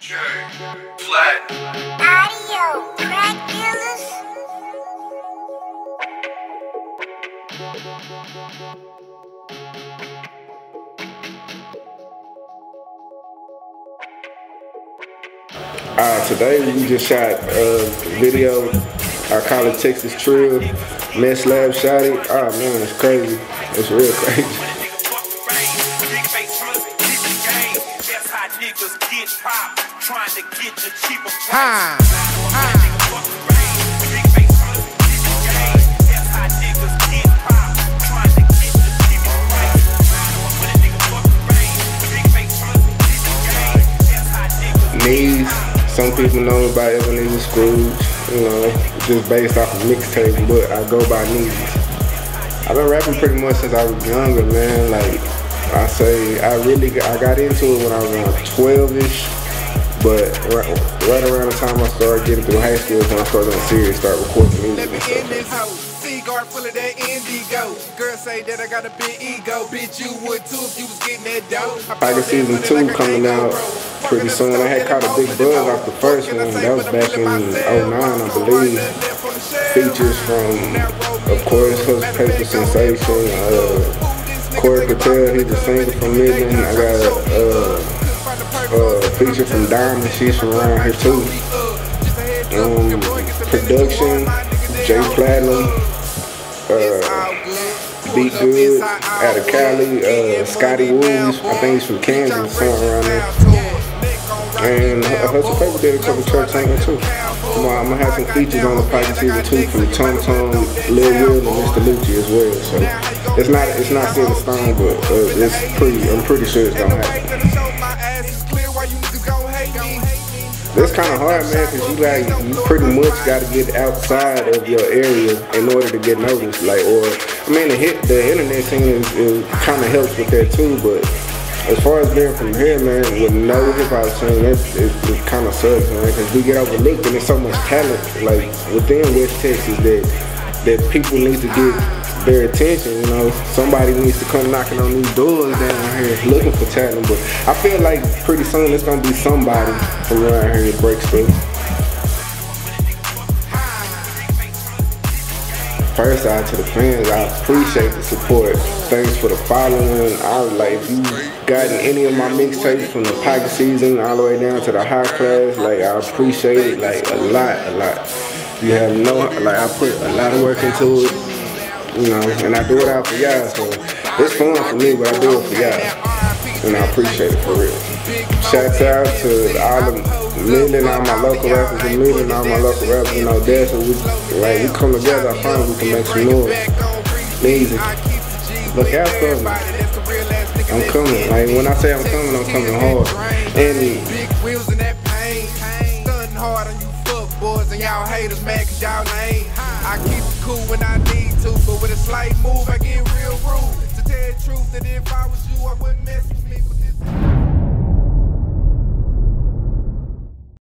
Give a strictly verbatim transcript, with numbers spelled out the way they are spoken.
J. Flat. Audio crack dealers. Uh, today we just shot a video. I call it Texas Trill. Mess Lab shot it. Oh man, it's crazy. It's real crazy. Ha! Knees. Some people know me by Ebenezer Scrooge, you know, just based off of mixtape, but I go by Knees. I've been rapping pretty much since I was younger, man. Like I say, I really got, I got into it when I was around twelve-ish, but right, right around the time I started getting through high school is when I started on serious, start recording music and stuff. Cigar full of that indigo. Girl say that I got a big ego. Bitch, you would too if you was getting that dough. Pocket Season two coming out pretty soon. I had caught a big buzz off the first one. That was back in oh nine, I believe. Features from, of course, Hustle Paper Sensation, uh, Corey Patel, he's a singer from Midland. I got a uh, uh, feature from Diamond, she's from around here too. Um, production, Jay Platinum, uh, Beat Good, out of Cali, uh, Scotty Woods, I think he's from Kansas, somewhere around there. And uh, Hustle Paper did a couple tracks on there too. I'm, I'm gonna have some features on the Pocket Season two from Tom Tom, Lil Will, and Mister Lucci as well. So it's not it's not set in stone, but uh, it's pretty. I'm pretty sure it's gonna happen. That's kind of hard, man, because you like you pretty much got to get outside of your area in order to get noticed. Like, or I mean, the hit the internet scene is, is kind of helps with that too, but. As far as being from here, man, with no hip-hop scene, it, it, it kind of sucks, man, because we get overlooked and there's so much talent, like, within West Texas that that people need to get their attention, you know. Somebody needs to come knocking on these doors down here looking for talent, but I feel like pretty soon it's going to be somebody from around here that breaks through. First out to the fans, I appreciate the support. Thanks for the following. I like if you gotten any of my mixtapes from the Pocket Season all the way down to the high class, like I appreciate it like a lot, a lot. You have no like I put a lot of work into it, you know, and I do it out for y'all. So it's fun for me, but I do it for y'all, and I appreciate it for real. Shouts out to all the Midland, all my local rappers in Midland, all my local rappers in Odessa. We, like, we come together, I promise we can make some noise. Easy. Look out for me. I'm coming. Like, when I say I'm coming, I'm coming hard. And big wheels in that pain. Stunting hard on you fuck boys and y'all haters mad cause y'all lame. I keep it cool when I need to, but with a slight move, I get real rude. To tell the truth that if I was you, I wouldn't mess with me with this.